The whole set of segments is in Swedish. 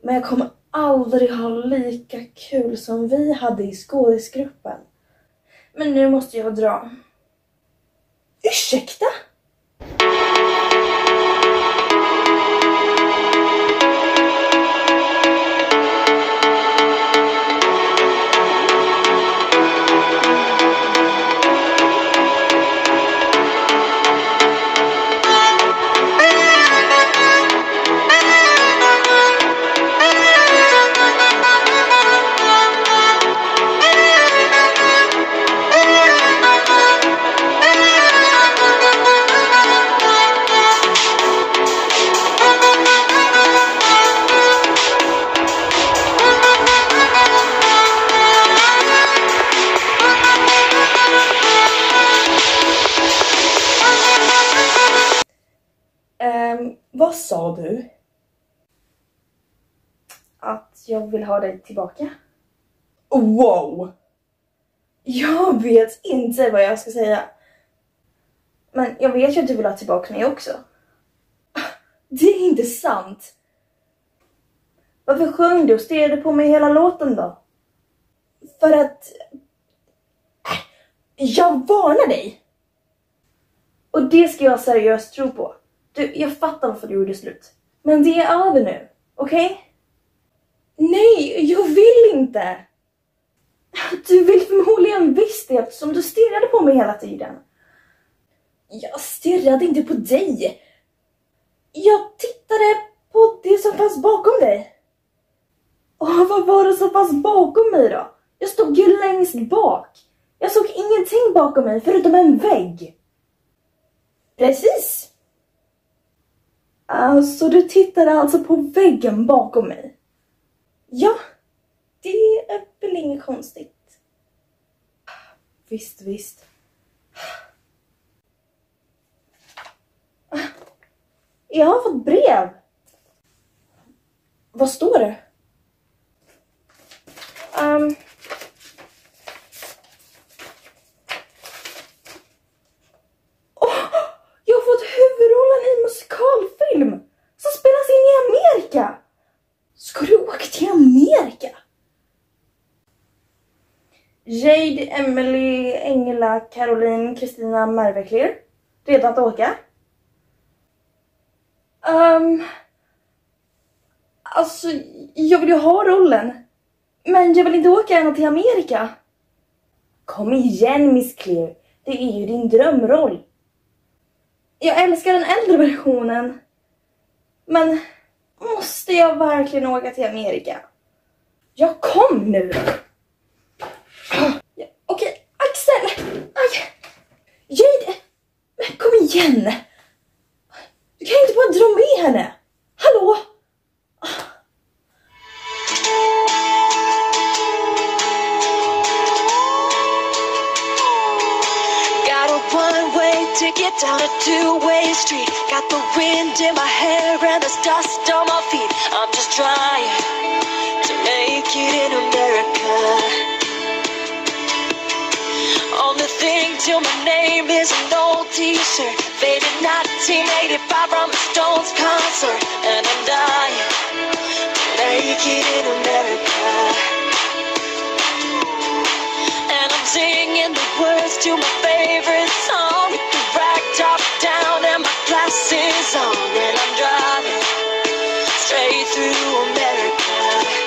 Men jag kommer aldrig ha lika kul som vi hade i skådisgruppen. Men nu måste jag dra. Ursäkta? Vad sa du? Att jag vill ha dig tillbaka? Wow! Jag vet inte vad jag ska säga. Men jag vet ju att du vill ha tillbaka mig också. Det är inte sant. Varför sjöng du och stirrade på mig hela låten då? För att... jag varnar dig. Och det ska jag seriöst tro på. Jag fattar varför du gjorde slut. Men det är över nu, okej? Okay? Nej, jag vill inte. Du vill förmodligen visst det eftersom du stirrade på mig hela tiden. Jag stirrade inte på dig. Jag tittade på det som fanns bakom dig. Och vad var det som fanns bakom mig då? Jag stod ju längst bak. Jag såg ingenting bakom mig förutom en vägg. Precis. Så du tittade alltså på väggen bakom mig? Ja, det är väl inget konstigt. Visst. Jag har fått brev. Vad står det? Jag har fått huvudrollen i musikalfilm som spelas in i Amerika. Ska du åka till Amerika? Jade, Emily, Engela, Caroline, Kristina, Mervekler. Redan att åka? Alltså, jag vill ju ha rollen. Men jag vill inte åka ända till Amerika. Kom igen, Miss Clear. Det är ju din drömroll. Jag älskar den äldre versionen. Men måste jag verkligen åka till Amerika? Jag kom nu. Ja, okej, Axel. Aj. Jade. Men kom igen. Du kan inte bara dra med henne. Hallå? Ticket down a two-way street. Got the wind in my hair and there's dust on my feet. I'm just trying to make it in America. Only thing till my name is an old t-shirt, faded 1985 from the Stones concert. And I'm dying to make it in America. And I'm singing the words to my favorite song with the rag top down and my glasses on. And I'm driving straight through America.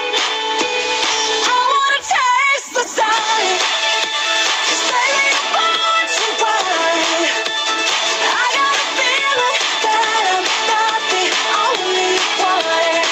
I wanna taste the sun, 'cause they ain't born to run. I got a feeling that I'm not the only one.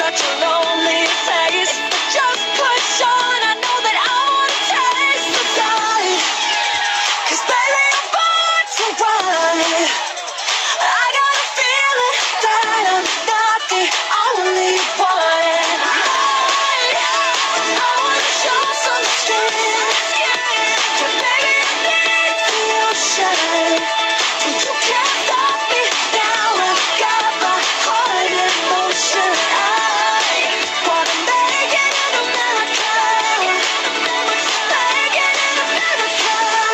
such a lonely place. But just push on, I know that I wanna taste the side. 'Cause baby, I'm born to ride. I got a feeling that I'm not the only one. I wanna show some strength. But baby, I need to feel shine. You can't stop me now. I've got my heart in motion. I wanna make it in America. Make it in America.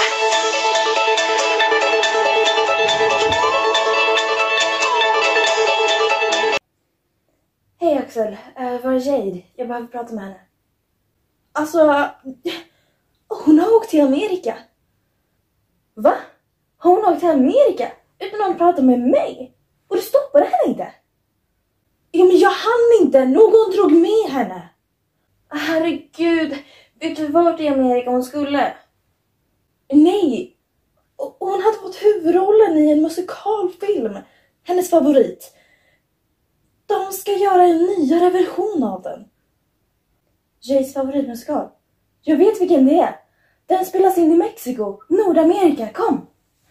Hej Axel, var är Jade? Jag behöver prata med henne. Alltså, hon har åkt till Amerika. Va? Har hon åkt till Amerika? Utan att prata med mig? Och du stoppade henne inte? Ja, men jag hann inte. Någon drog med henne. Herregud, vet du vart i Amerika hon skulle? Nej. Och hon hade fått huvudrollen i en musikalfilm. Hennes favorit. De ska göra en nyare version av den. Jays favoritmusikal. Jag vet vilken det är. Den spelas in i Mexiko, Nordamerika. Kom.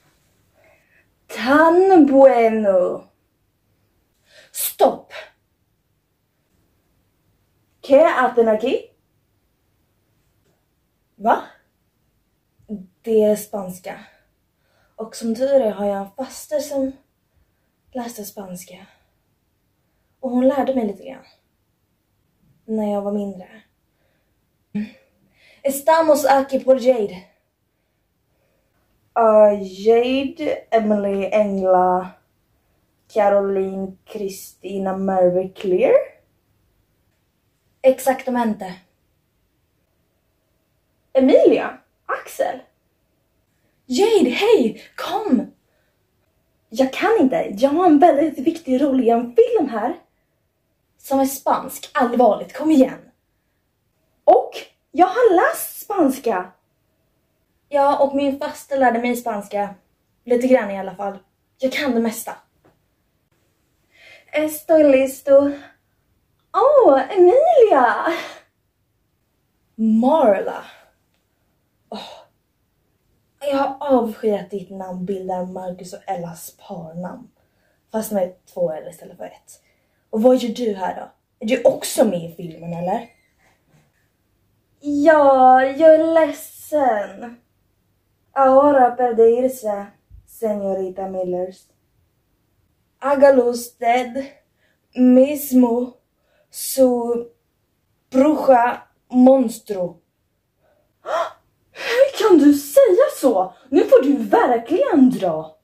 Tan bueno. Stopp. ¿Qué hacen aquí? Va? Det är spanska. Och som tur är har jag en faster som läste spanska. Och hon lärde mig lite grann. När jag var mindre. Estamos aquí por Jade. Jade, Emily, Engla, Caroline, Kristina, Mary, Clear. Exactamente. Emilia, Axel. Jade, hej, kom. Jag kan inte. Jag har en väldigt viktig roll i en film här. Som är spansk. Allvarligt, kom igen. Och jag har läst spanska. Ja, och min faster lärde mig spanska. Lite grann i alla fall. Jag kan det mesta. Estoy listo. Emilia! Marla. Jag har avskyat ditt namn bildar Marcus och Ellas parnamn. Fast med 2 L istället för 1. Och vad gör du här då? Är du också med i filmen eller? Ja, jag är ledsen. Ahora perderse, señorita Millers. Hágalo usted mismo su bruja monstro. Hur kan du säga så? Nu får du verkligen dra.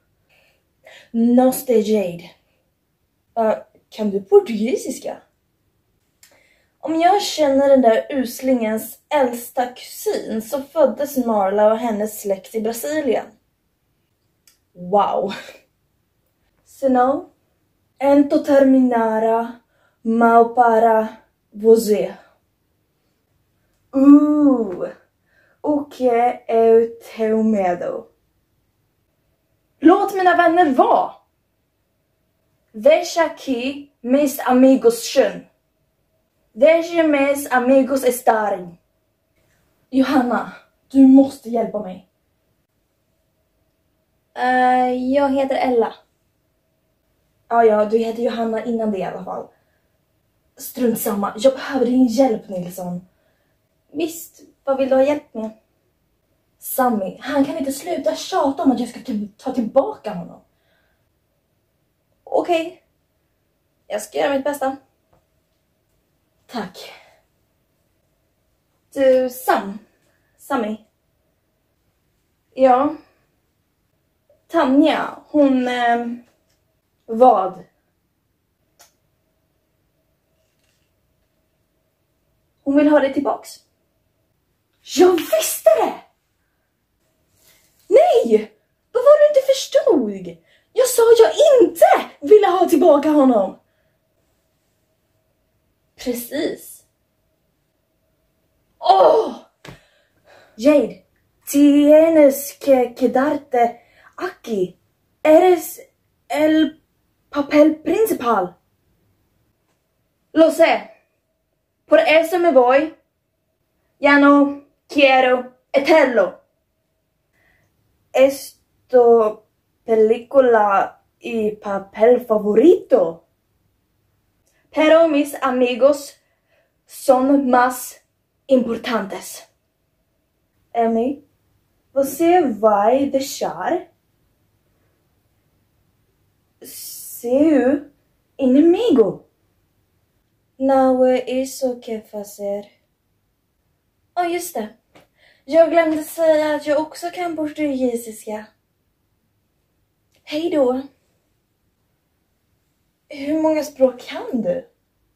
Noste Jade. Kan du portugisiska? Om jag känner den där uslingens äldsta kusin så föddes Marla och hennes släkt i Brasilien. Wow. Senão, ento terminara mal para você. O que é o teu medo? Låt mina vänner vara. Deixa aqui mis amigos sjön. Deixa mis amigos estarem. Johanna, du måste hjälpa mig. Jag heter Ella. Ja, du heter Johanna innan det i alla fall. Strunt samma, jag behöver din hjälp, Nilsson. Visst, vad vill du ha hjälp med? Sammy, han kan inte sluta tjata om att jag ska ta tillbaka honom. Okej. Jag ska göra mitt bästa. Tack. Du, Sammy. Ja. Tanja, hon... vad? Hon vill ha det tillbaks. Jag visste det! Nej! Vad var du inte förstod? Jag sa jag inte ville ha tillbaka honom. Precis. Jade, tienes que quedarte aquí. Eres el papel principal. Lo sé. Por eso me voy. Ya no quiero eterno. Esto película y papel favorito. Pero mis amigos son más importantes. Amy, você vai deixar seu inimigo? Não é isso que fazer. Ja, just det. Jag glömde säga att jag också kan portugisiska. Hej då. Hur många språk kan du?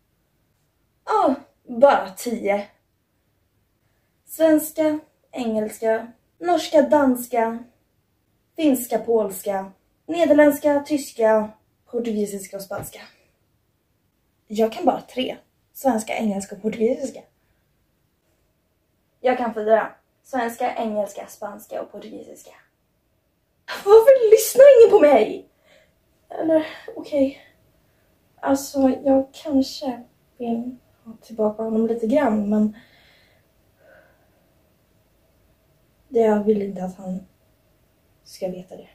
Bara 10. Svenska, engelska, norska, danska, finska, polska, nederländska, tyska, portugisiska och spanska. Jag kan bara 3. Svenska, engelska och portugisiska. Jag kan 4. Svenska, engelska, spanska och portugisiska. Varför lyssnar ingen på mig? Eller, okej. Alltså, jag kanske vill ha tillbaka honom lite grann, men jag vill inte att han ska veta det.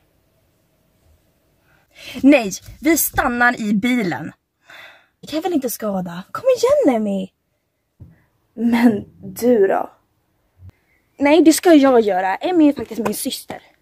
Nej, vi stannar i bilen. Det kan väl inte skada? Kom igen, Emmy. Men du då? Nej, det ska jag göra. Emmy är faktiskt min syster.